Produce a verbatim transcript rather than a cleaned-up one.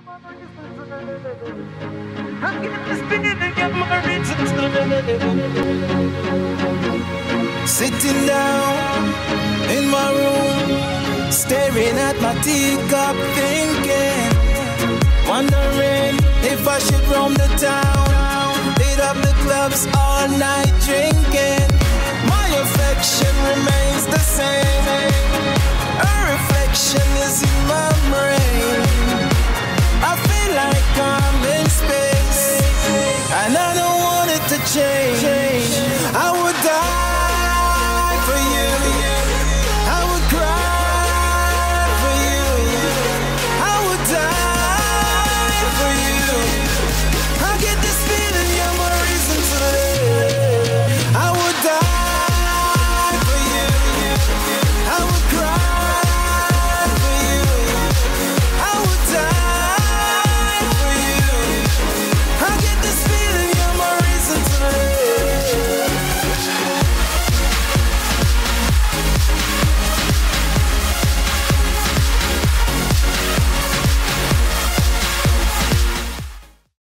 Sitting down in my room, staring at my teacup, thinking, wondering if I should roam the town, hit up the clubs all night drinking. My affection remains the same, her reflection is in my brain.